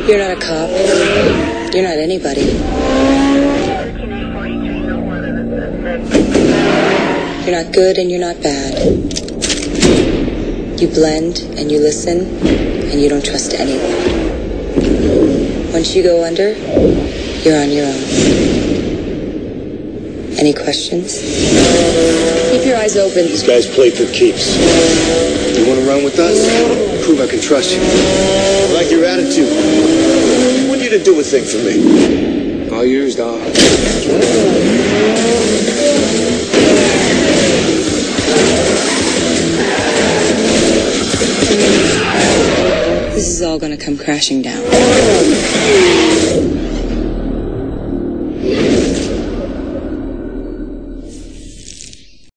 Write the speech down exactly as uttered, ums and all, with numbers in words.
You're not a cop. You're not anybody. You're not good and you're not bad. You blend and you listen and you don't trust anyone. Once you go under, you're on your own. Any questions? Keep your eyes open. These guys play for keeps. You want to run with us? Prove I can trust you. I like your attitude. I want you to do a thing for me. All yours, dog. This is all gonna come crashing down.